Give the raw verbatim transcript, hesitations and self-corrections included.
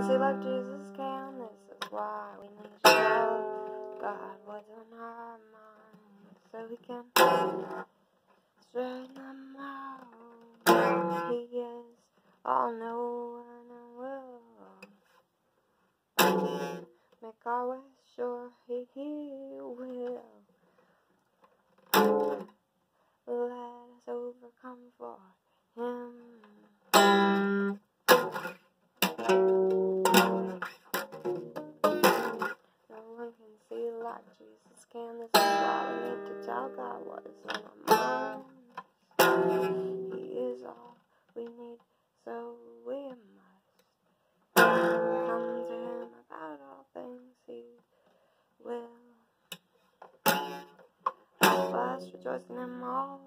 see like Jesus can. This is why we need to tell God what's on our minds, so we can straighten them out. He is all knowing and will make our way sure He will. Let us overcome for Him. No one can see like Jesus can. This is why we need to tell God what is on our minds. He is all we need, so we must come to Him about all things. He will help us rejoice in Him all